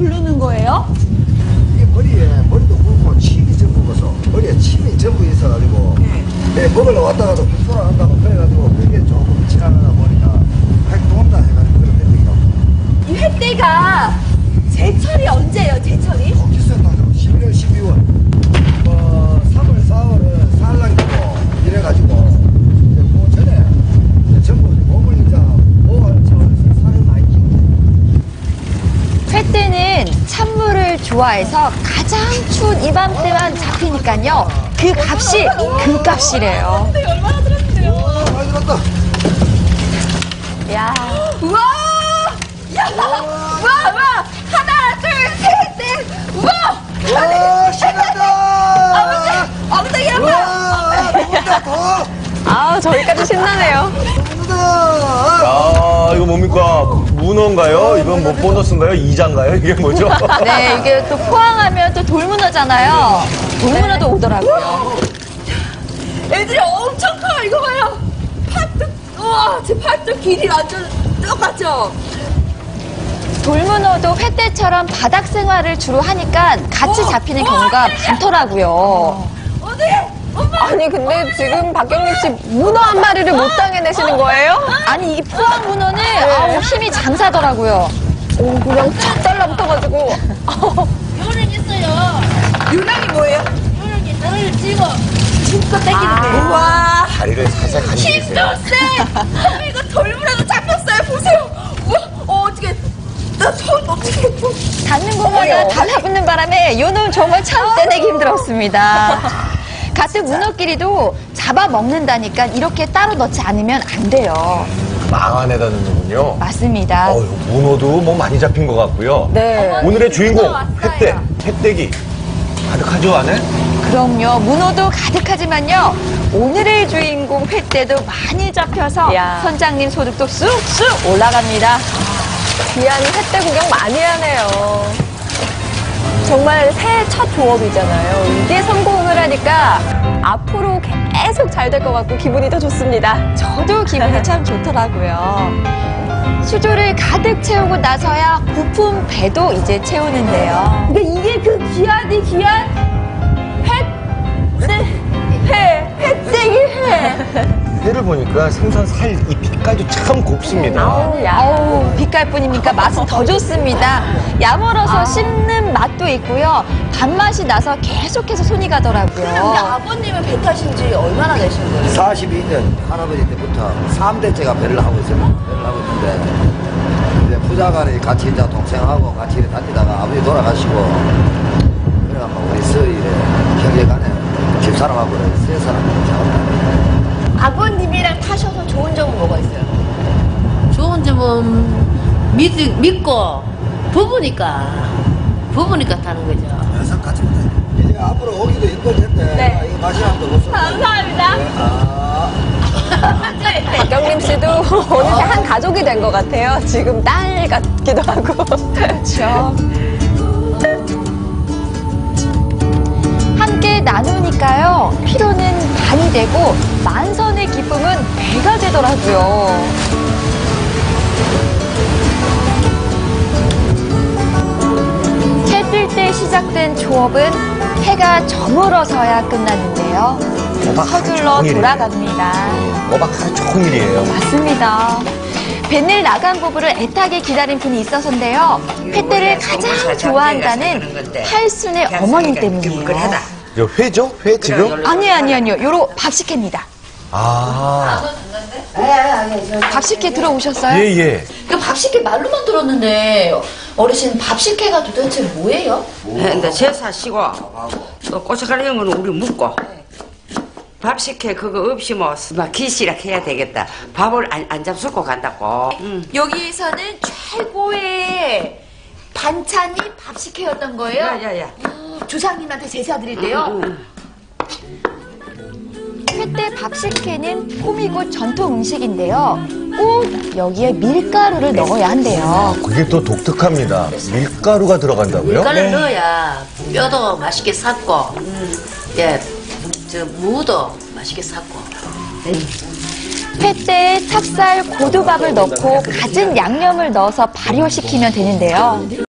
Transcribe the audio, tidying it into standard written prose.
부르는 거예요? 이게 머리도 굵고 침이 전부 먹어서 머리에 침이 전부 있어가지고 네, 먹으러 왔다가도 불소라 한다고 그래가지고 그게 조금 지나가다 보니까 활동한다 해가지고 그런 횟대기라고. 이 횟대가 제철이 언제예요? 제철이? 기선하죠. 11월, 12월. 3월, 4월은 산란기고 이래가지고 그 전에 전부 몸을 이제 보호하는 차원에서 살을 많이 키우고. 횟대는 찬물을 좋아해서 가장 추운 이맘때만 잡히니까요. 그 값이 금값이래요. 네, 얼마나 들었는데요? 와, 많이 들었다. 야, 우와! 야! 우와! 하나, 둘, 셋, 넷! 우와! 와, 신난다! 엉덩이 한 번! 와, 더운다, 더워! 아 저기까지 신나네요. 더운다! 아, 이거 뭡니까? 문어인가요? 이건 뭐 보너스인가요? 이자인가요? 이게 뭐죠? 네, 이게 또 포항하면 또 돌문어잖아요. 돌문어도 오더라고요. 애들이 엄청 커! 이거 봐요! 팔뚝! 우와! 제 팔뚝 길이 완전 똑같죠? 돌문어도 횟대처럼 바닥 생활을 주로 하니까 같이 잡히는 경우가 많더라고요. 어떡해! 엄마! 아니 근데 지금 박경림 씨 문어 한 마리를 못 당해내시는 거예요? 아니 이 포항 문어는 아우, 힘이 장사더라고요. 오, 그냥 척 달라붙어가지고. 요령 있어요. 유명이 뭐예요? 요령이 너를 쥐고 힘껏 당기는 거예요. 우와! 다리를 살살 가지고 힘도 계세요. 세! 이거 돌문어도 잡혔어요. 보세요! 우와! 어떻게 나 손 어떻게 닿는 곳마다 달라붙는 바람에 요놈 정말 참 떼내기 힘들었습니다. 같은 문어끼리도 잡아먹는다니까 이렇게 따로 넣지 않으면 안 돼요. 망 안에다 넣는군요. 맞습니다. 문어도 뭐 많이 잡힌 것 같고요. 네. 오늘의 주인공, 횟대, 횟대기. 가득하죠, 안에? 그럼요. 문어도 가득하지만요. 오늘의 주인공 횟대도 많이 잡혀서 야. 선장님 소득도 쑥쑥 올라갑니다. 귀한 횟대 구경 많이 하네요. 정말 새해 첫 조업이잖아요. 이게 성공을 하니까 앞으로 계속 잘 될 것 같고 기분이 더 좋습니다. 저도 기분이 참 좋더라고요. 수조를 가득 채우고 나서야 부품 배도 이제 채우는데요. 그러니까 이게 그 귀하디 귀한 횟대기 회. 회를 보니까 생선 살 이 빛깔도 참 곱습니다. 아우, 빛깔 뿐입니까? 맛은 더 좋습니다. 야물어서 씹는 맛도 있고요. 밥맛이 나서 계속해서 손이 근데 가더라고요. 아버님은 배 타신 지 얼마나 되신 거예요? 42년 할아버지 때부터 3대째가 배를 하고 있어요. 배를 하고 있는데 이제 부자간에 같이 이제 동생하고 같이 이렇게 다니다가 아버지 돌아가시고 그래갖고 우리 서일에 형제간에 집사람하고 세 사람 작업하고 아버님이랑 타셔서 좋은 점은 뭐가 있어요? 좋은 점은 믿고 부부니까 타는 거죠. 항상 같이 못해. 이제 앞으로 오기도 힘들 텐데 네. 이거 맛이 한번 못 써. 감사합니다. 박경림 씨도 어느새 한 가족이 된 것 같아요. 지금 딸 같기도 하고. 그렇죠. 함께 나누니까요. 피로는 반이 되고 만선의 기쁨은 배가 되더라고요. 해 뜰 때 시작된 조업은 해가 저물어서야 끝났는데요. 서둘러 돌아갑니다. 꼬박 하루 종일이에요. 맞습니다. 뱃일 나간 부부를 애타게 기다린 분이 있어서인데요. 횟대를 가장 좋아한다는 팔순의 어머님 때문이에요. 저 회죠? 회 지금? 아니요. 요로 밥식회입니다. 아, 밥식회 들어오셨어요? 예. 그 밥식회 말로만 들었는데 어르신 밥식회가 도대체 뭐예요? 근데 제사 쉬고 또 고춧가루 건 우리 묵고 밥식회 그거 없이 뭐 기시락 해야 되겠다. 밥을 안 잡수고 간다고. 여기에서는 최고의 반찬이 밥식회였던 거예요? 야야야. 조상님한테 제사 드릴 때요? 횟대 밥식회는 호미곶 전통 음식인데요. 꼭 여기에 밀가루를 넣어야 한대요. 그게 또 독특합니다. 밀가루가 들어간다고요? 밀가루를 넣어야 뼈도 맛있게 삭고, 저 무도 맛있게 삭고. 횟대에 찹쌀 고두밥을 넣고 갖은 양념을 넣어서 발효시키면 되는데요.